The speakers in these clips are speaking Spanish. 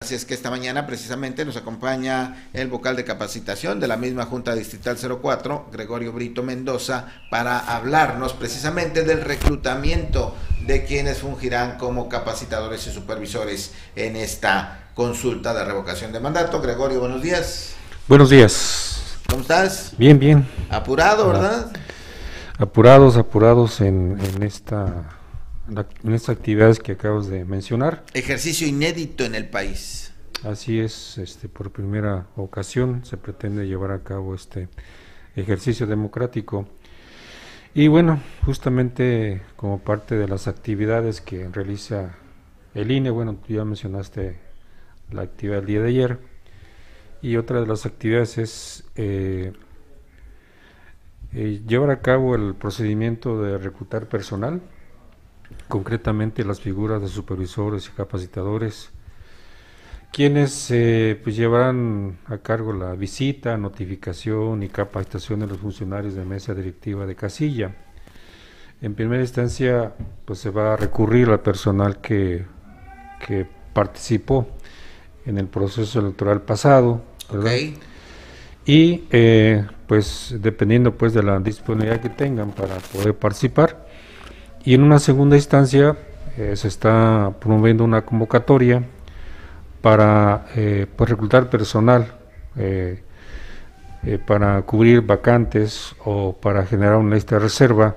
Así es que esta mañana precisamente nos acompaña el vocal de capacitación de la misma Junta Distrital 04, Gregorio Brito Mendoza, para hablarnos precisamente del reclutamiento de quienes fungirán como capacitadores y supervisores en esta consulta de revocación de mandato. Gregorio, buenos días. Buenos días. ¿Cómo estás? Bien, bien. Apurado, ¿verdad? Apurados en estas actividades que acabas de mencionar. Ejercicio inédito en el país. Así es, por primera ocasión se pretende llevar a cabo este ejercicio democrático. Y bueno, justamente como parte de las actividades que realiza el INE, bueno, tú ya mencionaste la actividad del día de ayer, y otra de las actividades es llevar a cabo el procedimiento de reclutar personal, concretamente las figuras de supervisores y capacitadores, quienes pues llevarán a cargo la visita, notificación y capacitación de los funcionarios de mesa directiva de casilla. En primera instancia, pues se va a recurrir al personal que participó en el proceso electoral pasado, ¿verdad? Okay. Y pues dependiendo pues de la disponibilidad que tengan para poder participar. Y en una segunda instancia se está promoviendo una convocatoria para pues reclutar personal para cubrir vacantes o para generar una lista de reserva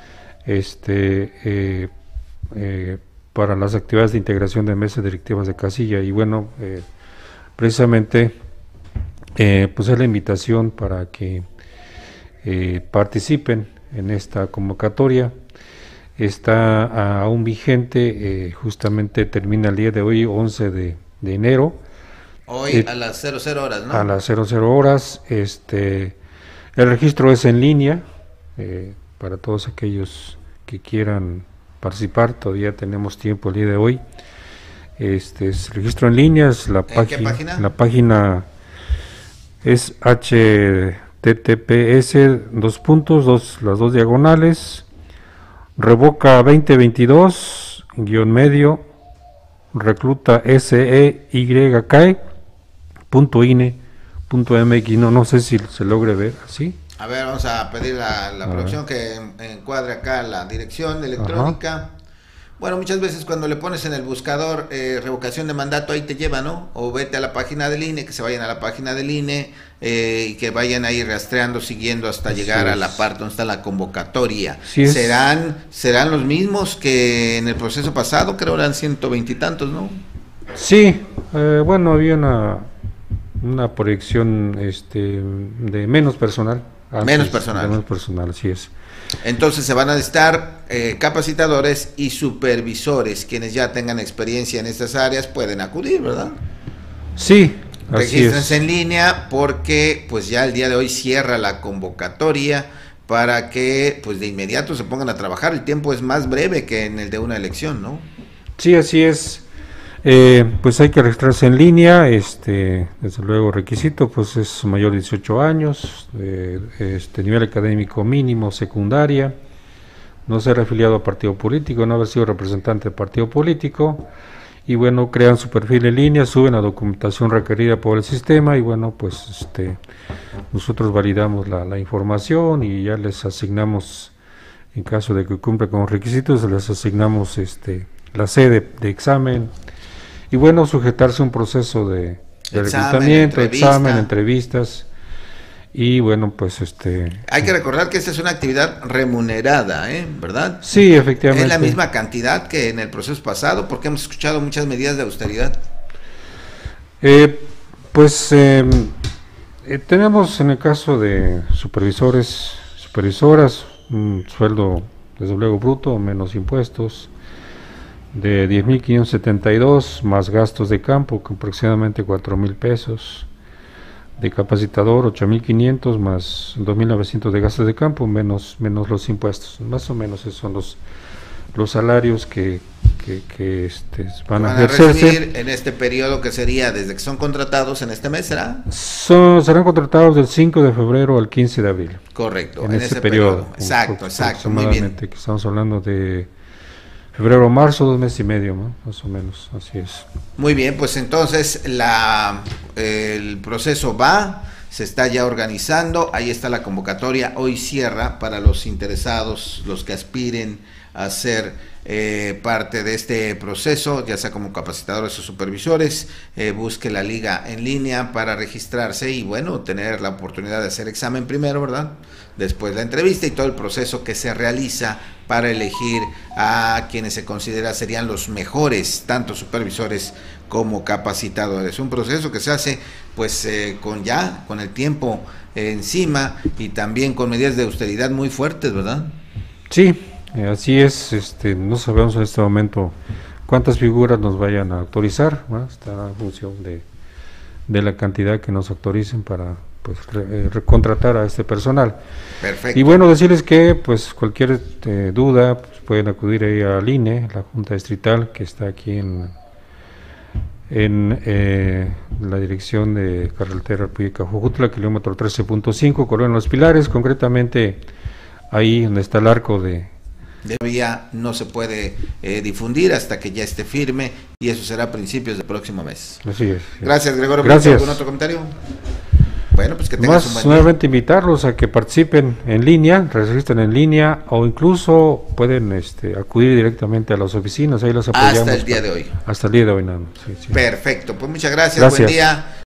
para las actividades de integración de mesas directivas de casilla. Y bueno, precisamente pues es la invitación para que participen en esta convocatoria. Está aún vigente, justamente termina el día de hoy, 11 de enero. Hoy a las 00 horas, ¿no? A las 00 horas. El registro es en línea, para todos aquellos que quieran participar, todavía tenemos tiempo el día de hoy. Es registro en línea, es la ¿Qué página? La página es https las dos diagonales revoca 2022 medio recluta seykae.ine.mx. No sé si se logre ver así. A ver, vamos a pedir a la producción que encuadre acá la dirección electrónica. Ajá. Bueno, muchas veces cuando le pones en el buscador revocación de mandato, ahí te lleva, ¿no? O vete a la página del INE, que se vayan a la página del INE y que vayan ahí rastreando, siguiendo hasta llegar a la parte donde está la convocatoria. Sí, ¿serán los mismos que en el proceso pasado? Creo eran 120 y tantos, ¿no? Sí, bueno, había una proyección de menos personal. Menos personal. Menos personal, así es. Entonces se van a necesitar capacitadores y supervisores, quienes ya tengan experiencia en estas áreas pueden acudir, ¿verdad? Sí, así regístrense en línea porque pues ya el día de hoy cierra la convocatoria para que pues de inmediato se pongan a trabajar. El tiempo es más breve que en el de una elección, ¿no? Sí, así es. Pues hay que registrarse en línea, desde luego requisito pues es mayor de 18 años, nivel académico mínimo, secundaria, no ser afiliado a partido político, no haber sido representante de partido político, y bueno, crean su perfil en línea, suben la documentación requerida por el sistema, y bueno, pues nosotros validamos la información y ya les asignamos, en caso de que cumpla con los requisitos, les asignamos la sede de examen. Y bueno, sujetarse a un proceso de reclutamiento, examen, entrevistas. Y bueno, pues hay que recordar que esta es una actividad remunerada, ¿verdad? Sí, efectivamente. Es la misma cantidad que en el proceso pasado, porque hemos escuchado muchas medidas de austeridad. Tenemos en el caso de supervisores, supervisoras, un sueldo desde luego bruto, menos impuestos, de 10.572 más gastos de campo, con aproximadamente 4,000 pesos, de capacitador 8.500 más 2.900 de gastos de campo, menos los impuestos. Más o menos esos son los salarios que van a ejercerse recibir en este periodo, que sería desde que son contratados en este mes, ¿será? Serán contratados del 5 de febrero al 15 de abril. Correcto, en ese periodo. Exacto, muy bien. Que estamos hablando de febrero, marzo, 2 meses y medio, ¿no? Más o menos, así es. Muy bien, pues entonces el proceso se está ya organizando, ahí está la convocatoria, hoy cierra para los interesados, los que aspiren a ser parte de este proceso, ya sea como capacitadores o supervisores. Busque la liga en línea para registrarse y bueno, tener la oportunidad de hacer examen primero, ¿verdad? Después la entrevista y todo el proceso que se realiza para elegir a quienes se considera serían los mejores, tanto supervisores como capacitadores. Un proceso que se hace pues con el tiempo encima y también con medidas de austeridad muy fuertes, ¿verdad? Sí, así es. No sabemos en este momento cuántas figuras nos vayan a autorizar, ¿no? Está en función de la cantidad que nos autoricen para pues recontratar a este personal. Perfecto. Y bueno, decirles que pues cualquier duda pues, pueden acudir ahí al INE, la Junta Distrital, que está aquí en la dirección de carretera Pública Jujutla, kilómetro 13.5, Colonia Los Pilares, concretamente ahí donde está el arco de vía. No se puede difundir hasta que ya esté firme y eso será a principios del próximo mes. Así es. Gracias, Gregorio. Gracias. ¿Algún otro comentario? Bueno, pues que tengas un buen día. Nuevamente invitarlos a que participen en línea, registren en línea o incluso pueden acudir directamente a las oficinas, ahí los apoyamos. Hasta el día de hoy. Hasta el día de hoy, nada más. Sí. Perfecto, pues muchas gracias. Buen día.